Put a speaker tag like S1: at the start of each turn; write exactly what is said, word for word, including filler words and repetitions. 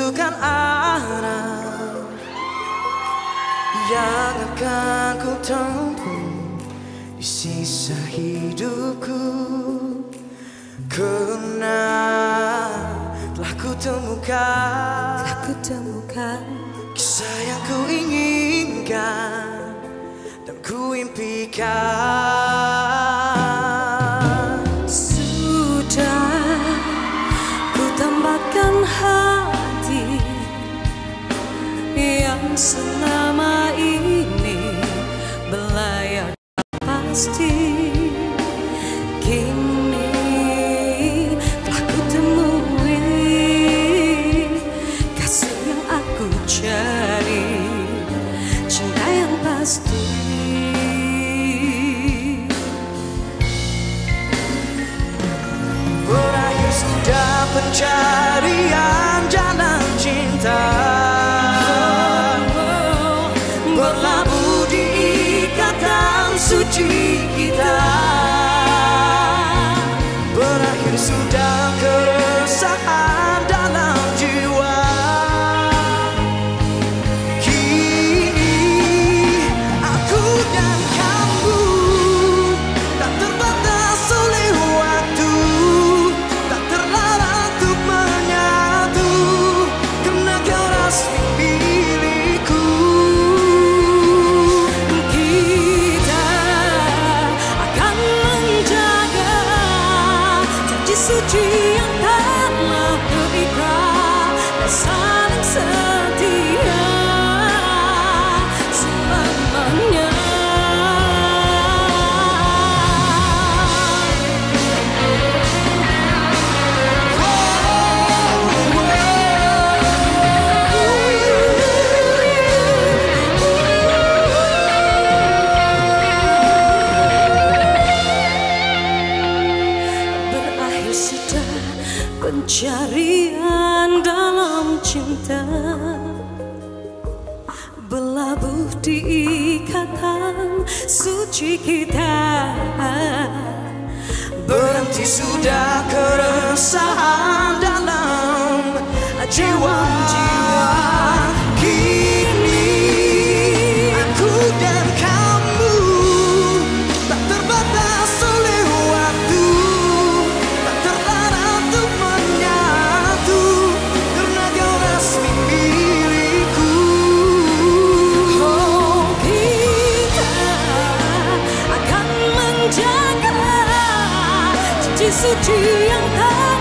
S1: tentukan arah yang akan ku tempuh di sisa hidupku. Karena telah ku temukan,
S2: telah ku temukan
S1: kisah yang ku inginkan dan ku impikan.
S2: Sudah ku tambahkan hati yang selama ini belayar pasti. Kini telah ku temui kasih yang aku cari, cinta yang pasti.
S1: Berakhir sudah pencarian jalan cinta, berlabuh di ikatan suci kita. Berakhir sudah keresahan dalam jiwa. Kini aku dan kamu tak terbatas oleh waktu, tak terlarang untuk menyatu, karena kau resmi milikku.
S2: Kita akan menjaga janji suci yang telah terikat dan saling setia selamanya. Berakhir sudah pencarian dalam cinta, berlabuh di ikatan suci kita.
S1: Berhenti sudah keresahan dalam jiwa-jiwa. Kini aku dan kamu tak terbatas oleh waktu, tak terlarang untuk menyatu, karena kau resmi milikku.
S2: Oh, kita akan menjaga janji suci yang tak